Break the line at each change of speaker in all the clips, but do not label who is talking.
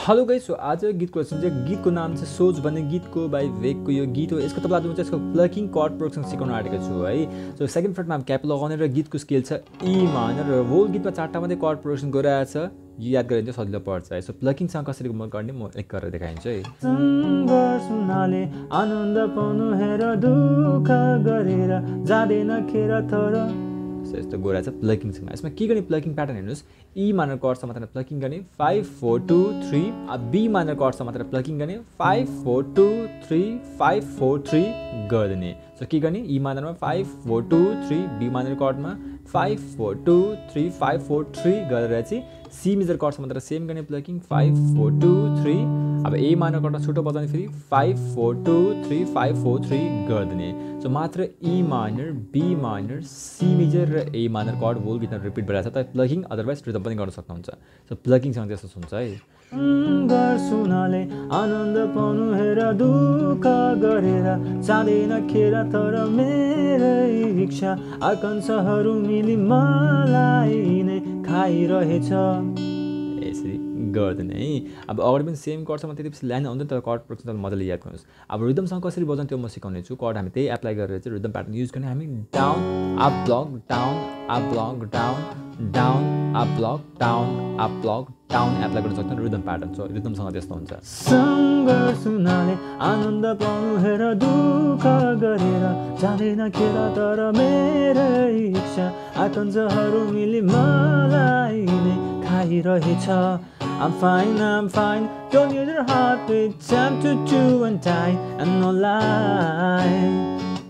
Hello guys, so आज गीतको question चाहिँ गीतको नाम चाहिँ सोच भन्ने गीतको बाई वेगको यो गीत हो। यसको तपाईँलाई म चाहिँ यसको प्लकिङ कर्ड प्रोडक्सन सिकाउन आँटेको छु है। सो सेकेन्ड फ्रेटमा हामी क्याप लगाउने र गीतको स्केल छ ई माइनर र होल गीतमा 4टा मात्रै कर्ड प्रोडक्सन गरिरहेको छ। यो याद गरेर चाहिँ सजिलो पर्छ है। सो प्लकिङसँग कसरी गर्ने म एक गरेर देखाइदिन्छु है।
सुनाले आनन्द पाउनु हेर दुःख गरेर जाँदैन खेर तर
यस्तो गोरा छ प्लकिङसँग। यसमा के गर्ने प्लकिङ प्याटर्न हेर्नुहोस्, ई माइनर कर्डसँग मात्र प्लकिङ गर्ने 5 4 2 3, बी माइनर कर्डसँग मात्र प्लकिङ गर्ने 5 4 2 3 5 4 3 गरिदिने। सो के गर्ने, ई माइनरमा 5 4 2 3, बी माइनर कर्डमा 5 4 2 3 5 4 3 गरेर चाहिँ सी मेजर कर्डसँग मात्र सेम गर्ने प्लकिङ 5 4 2 3। अब ए माइनर कर्डमा छुटो बजाउने फेरि 5 4 2 3 5 4 3 गरिदिने। सो मात्र E minor, B minor, C major र ए माइनर कर्ड होल गीतमा रिपिट भइरहेको छ। त प्लकिङ अदरवाइज रिदम पनि गर्न सक्नुहुन्छ। सो प्लकिङसँग त्यस्तो सुन्छ है।
सुनाले आनन्द पाउनु हेर दुःख गरेर जाँदैन खेर तर मेरै इच्छा आकाङ्क्षाहरू मिली मलाई नै खाइरहेछ।
यसरी गर्दैन है। अब अगाडि पनि सेम कर्डसम्म त्यति लाइन आउँदैन, तर कर्ड प्रोडक्सन मजाले याद गर्नुहोस्। अब रिदमसँग कसरी बजाउने त्यो म सिकाउने छु। कर्ड हामी त्यही एप्लाई गरेर चाहिँ रिदम प्याटर्न युज गर्ने। हामी down up block down up block down down up block down up block down apply गर्न सक्छौँ रिदम प्याटर्न। सो रिदमसँग त्यस्तो हुन्छ।
सँग सुनाले आनन्द पाउनु हेर दुःख गरेर जाँदैन खेर तर मेरै इच्छा आकाङ्क्षाहरू मिली मलाई नै खाइरहेछ। I'm fine, don't use your heart, it's time to do and die and no lie।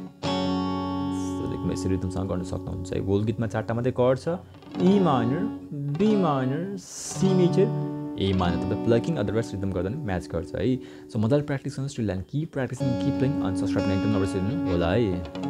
यसरी रिदमसँग गर्न सक्नुहुन्छ है। होल गीतमा 4टा मात्रै कर्ड छ, E minor, B minor, C major, A minor. तपाईँ प्लकिङ अदरवाइज रिदम गर्दा पनि म्याच गर्छ है। सो मजाले प्र्याक्टिस गर्नुहोस्। स्टिल ल्यान्ड कि प्र्याक्टिसिङ कि प्लेइङ अन सब्सक्राइब एकदम नबिर्सिनु होला है।